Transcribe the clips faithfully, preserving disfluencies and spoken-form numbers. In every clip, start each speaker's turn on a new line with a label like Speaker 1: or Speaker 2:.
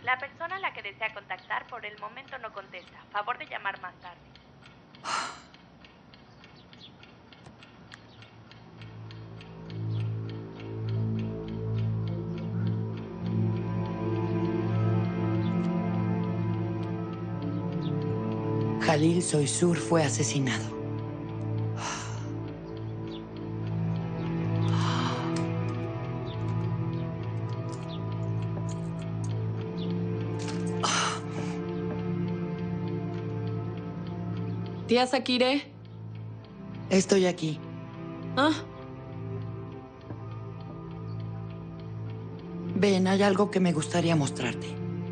Speaker 1: La persona a la que desea contactar por el momento no contesta. Favor de llamar más tarde.
Speaker 2: Jalil Soysur fue asesinado.
Speaker 3: Tía Sakire.
Speaker 2: Estoy aquí.
Speaker 3: Ah.
Speaker 2: Ven, hay algo que me gustaría mostrarte.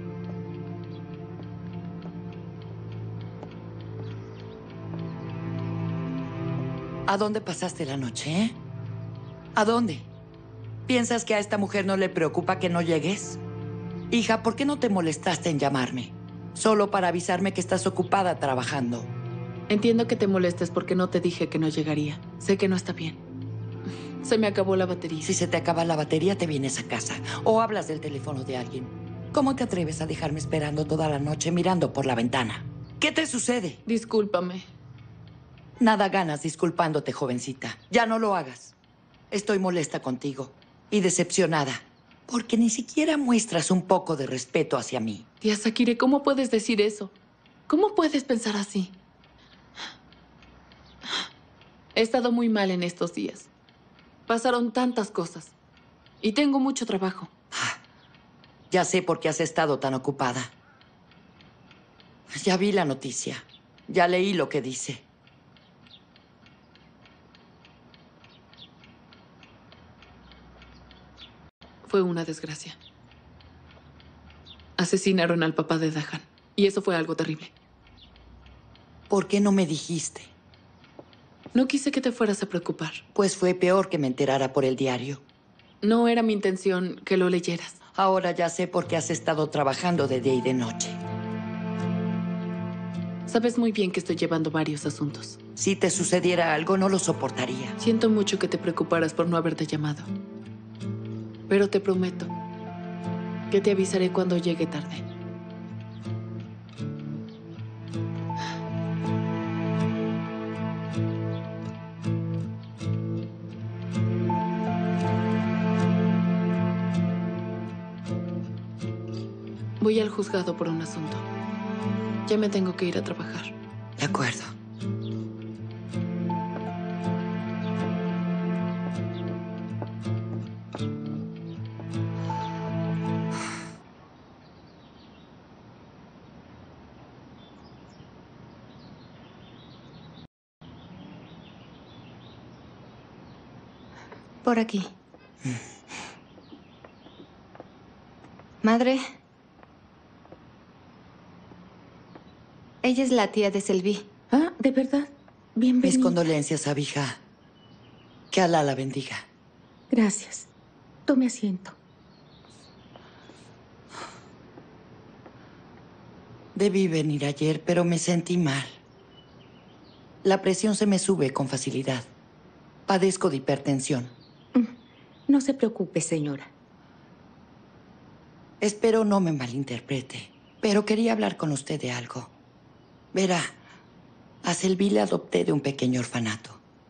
Speaker 2: ¿A dónde pasaste la noche, eh? ¿A dónde? ¿Piensas que a esta mujer no le preocupa que no llegues? Hija, ¿por qué no te molestaste en llamarme? Solo para avisarme que estás ocupada trabajando.
Speaker 3: Entiendo que te molestes porque no te dije que no llegaría. Sé que no está bien. Se me acabó la batería.
Speaker 2: Si se te acaba la batería, te vienes a casa. O hablas del teléfono de alguien. ¿Cómo te atreves a dejarme esperando toda la noche mirando por la ventana? ¿Qué te sucede?
Speaker 3: Discúlpame.
Speaker 2: Nada ganas disculpándote, jovencita. Ya no lo hagas. Estoy molesta contigo y decepcionada. Porque ni siquiera muestras un poco de respeto hacia mí.
Speaker 3: Tía Sakire, ¿cómo puedes decir eso? ¿Cómo puedes pensar así? He estado muy mal en estos días. Pasaron tantas cosas. Y tengo mucho trabajo.
Speaker 2: Ya sé por qué has estado tan ocupada. Ya vi la noticia. Ya leí lo que dice.
Speaker 3: Fue una desgracia. Asesinaron al papá de Dahan. Y eso fue algo terrible.
Speaker 2: ¿Por qué no me dijiste?
Speaker 3: No quise que te fueras a preocupar.
Speaker 2: Pues fue peor que me enterara por el diario.
Speaker 3: No era mi intención que lo leyeras.
Speaker 2: Ahora ya sé por qué has estado trabajando de día y de noche.
Speaker 3: Sabes muy bien que estoy llevando varios asuntos.
Speaker 2: Si te sucediera algo, no lo soportaría.
Speaker 3: Siento mucho que te preocuparas por no haberte llamado. Pero te prometo que te avisaré cuando llegue tarde. Voy al juzgado por un asunto. Ya me tengo que ir a trabajar.
Speaker 2: De acuerdo.
Speaker 4: Por aquí. Madre. Ella es la tía de Selvi.
Speaker 5: Ah, ¿de verdad? Bienvenida.
Speaker 2: Mis condolencias, Abija. Que Alá la bendiga.
Speaker 5: Gracias. Tome asiento.
Speaker 2: Debí venir ayer, pero me sentí mal. La presión se me sube con facilidad. Padezco de hipertensión.
Speaker 5: No se preocupe, señora.
Speaker 2: Espero no me malinterprete, pero quería hablar con usted de algo. Verá, a Selvi la adopté de un pequeño orfanato.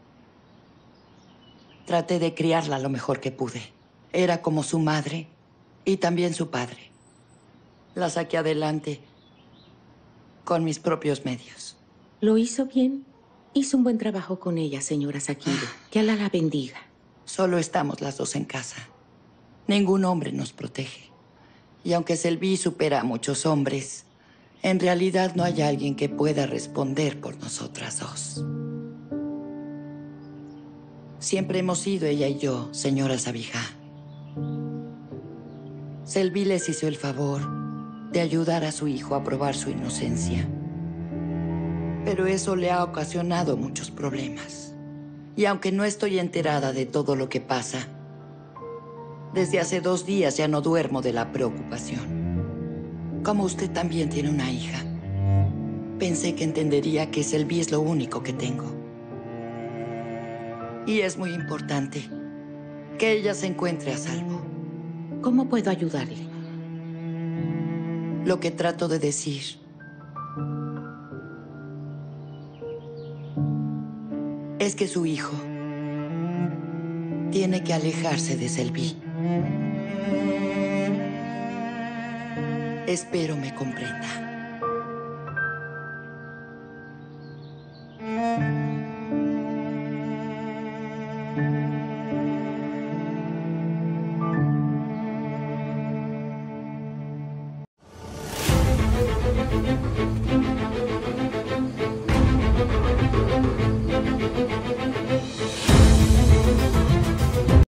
Speaker 2: Traté de criarla lo mejor que pude. Era como su madre y también su padre. La saqué adelante con mis propios medios.
Speaker 5: ¿Lo hizo bien? Hizo un buen trabajo con ella, señora Sakire. Que Alá la bendiga.
Speaker 2: Solo estamos las dos en casa. Ningún hombre nos protege. Y aunque Selvi supera a muchos hombres, en realidad no hay alguien que pueda responder por nosotras dos. Siempre hemos sido ella y yo, señora Sabija. Selvi les hizo el favor de ayudar a su hijo a probar su inocencia. Pero eso le ha ocasionado muchos problemas. Y aunque no estoy enterada de todo lo que pasa, desde hace dos días ya no duermo de la preocupación. Como usted también tiene una hija, pensé que entendería que Selvi es lo único que tengo. Y es muy importante que ella se encuentre a salvo.
Speaker 5: ¿Cómo puedo ayudarle?
Speaker 2: Lo que trato de decir es que su hijo tiene que alejarse de Selby. Espero me comprenda.